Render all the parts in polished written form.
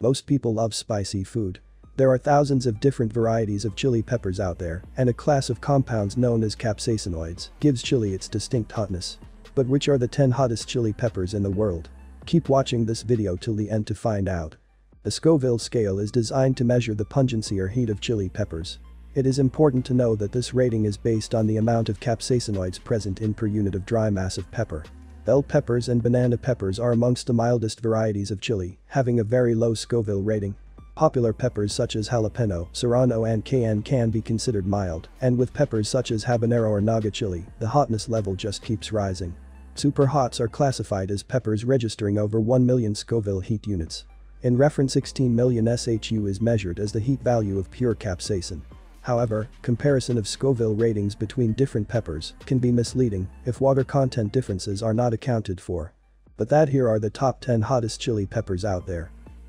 Most people love spicy food. There are thousands of different varieties of chili peppers out there, and a class of compounds known as capsaicinoids gives chili its distinct hotness. But which are the 10 hottest chili peppers in the world? Keep watching this video till the end to find out. The Scoville Scale is designed to measure the pungency or heat of chili peppers. It is important to know that this rating is based on the amount of capsaicinoids present in per unit of dry mass of pepper. Bell peppers and banana peppers are amongst the mildest varieties of chili, having a very low Scoville rating. Popular peppers such as jalapeno, serrano and cayenne can be considered mild, and with peppers such as habanero or Naga chili, the hotness level just keeps rising. Super hots are classified as peppers registering over 1 million Scoville heat units. In reference 16 million SHU is measured as the heat value of pure capsaicin. However, comparison of Scoville ratings between different peppers can be misleading if water content differences are not accounted for. But that here are the top 10 hottest chili peppers out there.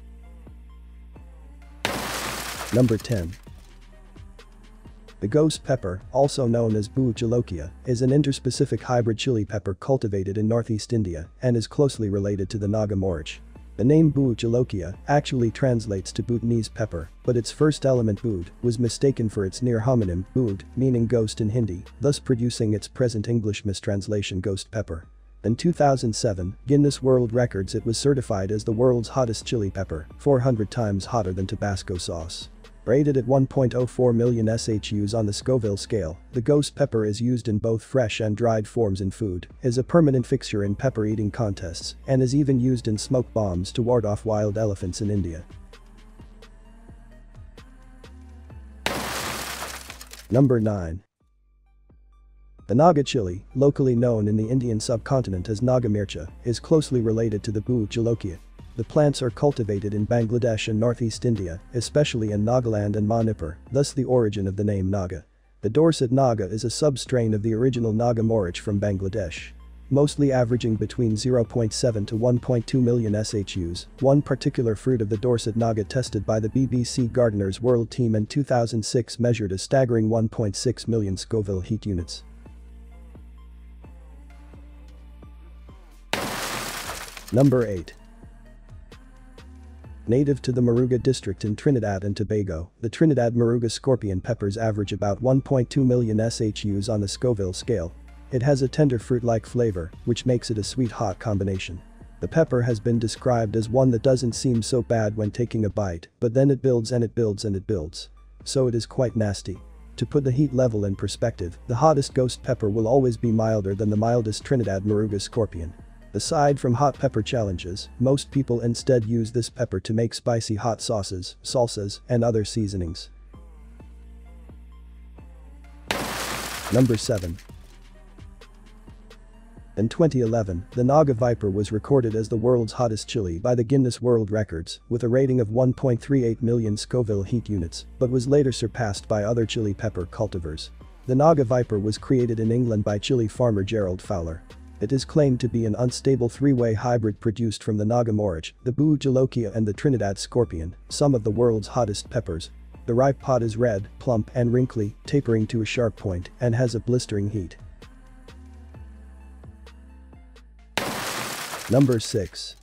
Number 10. The ghost pepper, also known as Bhut Jolokia, is an interspecific hybrid chili pepper cultivated in northeast India and is closely related to the Naga Morich. The name Bhut Jolokia actually translates to Bhutanese pepper, but its first element Bhut was mistaken for its near homonym Bhut, meaning ghost in Hindi, thus producing its present English mistranslation ghost pepper. In 2007, Guinness World Records it was certified as the world's hottest chili pepper, 400 times hotter than Tabasco sauce. Rated at 1.04 million SHUs on the Scoville scale, the ghost pepper is used in both fresh and dried forms in food, is a permanent fixture in pepper eating contests, and is even used in smoke bombs to ward off wild elephants in India. Number 9. The Naga chili, locally known in the Indian subcontinent as Naga mircha, is closely related to the Bhut Jolokia. The plants are cultivated in Bangladesh and northeast India, especially in Nagaland and Manipur, thus the origin of the name Naga. The Dorset Naga is a substrain of the original Naga Morich from Bangladesh. Mostly averaging between 0.7 to 1.2 million SHUs, one particular fruit of the Dorset Naga tested by the BBC Gardeners World Team in 2006 measured a staggering 1.6 million Scoville heat units. Number 8. Native to the Moruga district in Trinidad and Tobago, the Trinidad Moruga scorpion peppers average about 1.2 million SHUs on the Scoville scale. It has a tender fruit-like flavor, which makes it a sweet-hot combination. The pepper has been described as one that doesn't seem so bad when taking a bite, but then it builds and it builds and it builds. So it is quite nasty. To put the heat level in perspective, the hottest ghost pepper will always be milder than the mildest Trinidad Moruga scorpion. Aside from hot pepper challenges, most people instead use this pepper to make spicy hot sauces, salsas, and other seasonings. Number 7. In 2011, the Naga Viper was recorded as the world's hottest chili by the Guinness World Records, with a rating of 1.38 million Scoville heat units, but was later surpassed by other chili pepper cultivars. The Naga Viper was created in England by chili farmer Gerald Fowler. It is claimed to be an unstable three-way hybrid produced from the Naga Morich, the Bhut Jolokia and the Trinidad scorpion, some of the world's hottest peppers. The ripe pod is red, plump and wrinkly, tapering to a sharp point, and has a blistering heat. Number 6.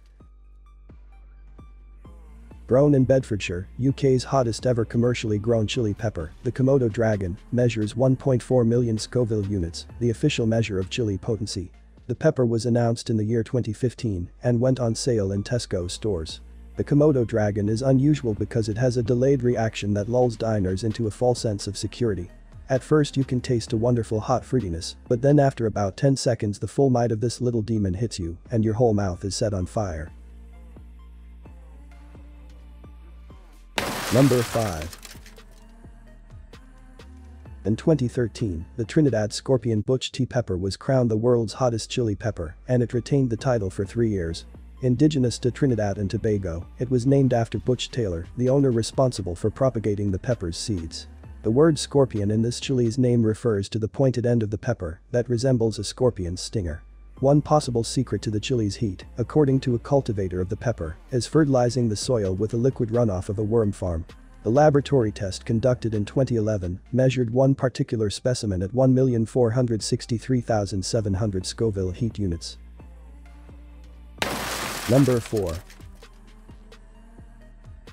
Grown in Bedfordshire, UK's hottest ever commercially grown chili pepper, the Komodo Dragon, measures 1.4 million Scoville units, the official measure of chili potency. The pepper was announced in the year 2015 and went on sale in Tesco stores. The Komodo Dragon is unusual because it has a delayed reaction that lulls diners into a false sense of security. At first you can taste a wonderful hot fruitiness, but then after about 10 seconds the full might of this little demon hits you and your whole mouth is set on fire. Number 5. In 2013, the Trinidad Scorpion Butch tea pepper was crowned the world's hottest chili pepper, and it retained the title for 3 years. Indigenous to Trinidad and Tobago, it was named after Butch Taylor, the owner responsible for propagating the pepper's seeds. The word scorpion in this chili's name refers to the pointed end of the pepper that resembles a scorpion's stinger. One possible secret to the chili's heat, according to a cultivator of the pepper, is fertilizing the soil with a liquid runoff of a worm farm. The laboratory test conducted in 2011 measured one particular specimen at 1,463,700 Scoville heat units. Number 4.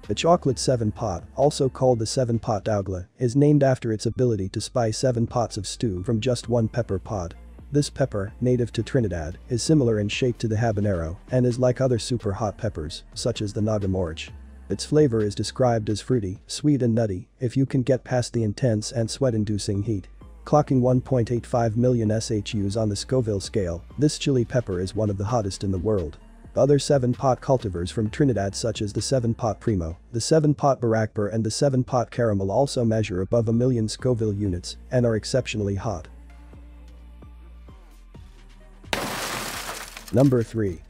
The chocolate 7-pot, also called the 7-pot Bhutlah, is named after its ability to spice 7 pots of stew from just one pepper pod. This pepper, native to Trinidad, is similar in shape to the habanero and is like other super hot peppers, such as the Naga Viper. Its flavor is described as fruity, sweet and nutty if you can get past the intense and sweat-inducing heat. Clocking 1.85 million SHUs on the Scoville scale, this chili pepper is one of the hottest in the world. Other 7-pot cultivars from Trinidad such as the 7-pot Primo, the 7-pot Barakpur and the 7-pot Caramel also measure above a million Scoville units and are exceptionally hot. Number 3.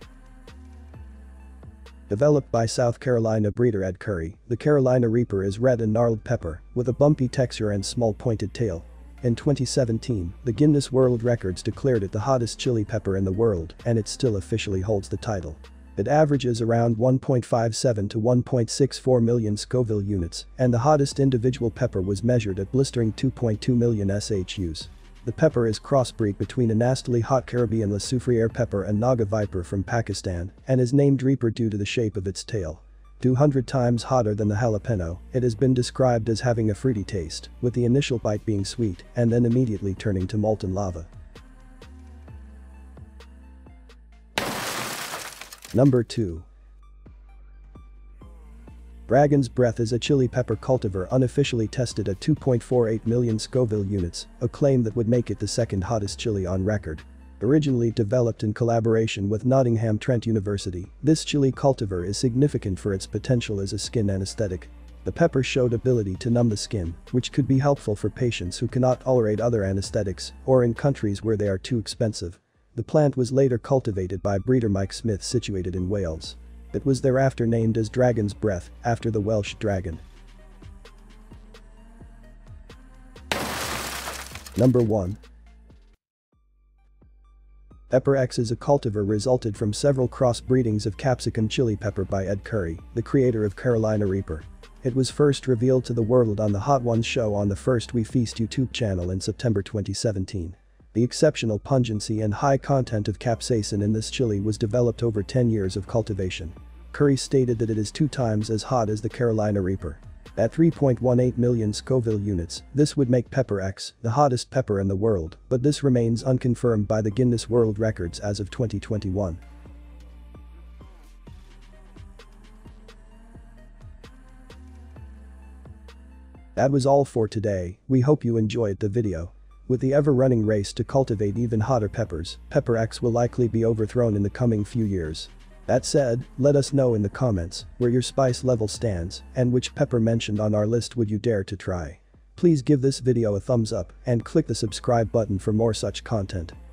Developed by South Carolina breeder Ed Currie, the Carolina Reaper is red and gnarled pepper with a bumpy texture and small pointed tail. In 2017, the Guinness World Records declared it the hottest chili pepper in the world, and it still officially holds the title. It averages around 1.57 to 1.64 million Scoville units, and the hottest individual pepper was measured at blistering 2.2 million SHUs. The pepper is crossbreed between a nastily hot Caribbean La Soufriere pepper and Naga Viper from Pakistan, and is named Reaper due to the shape of its tail. 200 times hotter than the jalapeno, it has been described as having a fruity taste, with the initial bite being sweet and then immediately turning to molten lava. Number 2. Dragon's Breath is a chili pepper cultivar unofficially tested at 2.48 million Scoville units, a claim that would make it the second hottest chili on record. Originally developed in collaboration with Nottingham Trent University, this chili cultivar is significant for its potential as a skin anesthetic. The pepper showed ability to numb the skin, which could be helpful for patients who cannot tolerate other anesthetics or in countries where they are too expensive. The plant was later cultivated by breeder Mike Smith situated in Wales. It was thereafter named as Dragon's Breath, after the Welsh dragon. Number 1. Pepper X is a cultivar resulted from several cross-breedings of capsicum chili pepper by Ed Currie, the creator of Carolina Reaper. It was first revealed to the world on the Hot Ones show on the First We Feast YouTube channel in September 2017. The exceptional pungency and high content of capsaicin in this chili was developed over 10 years of cultivation. Currie stated that it is 2 times as hot as the Carolina Reaper. At 3.18 million Scoville units, this would make Pepper X the hottest pepper in the world, but this remains unconfirmed by the Guinness World Records as of 2021. That was all for today. We hope you enjoyed the video. With the ever-running race to cultivate even hotter peppers, Pepper X will likely be overthrown in the coming few years. That said, let us know in the comments where your spice level stands and which pepper mentioned on our list would you dare to try. Please give this video a thumbs up and click the subscribe button for more such content.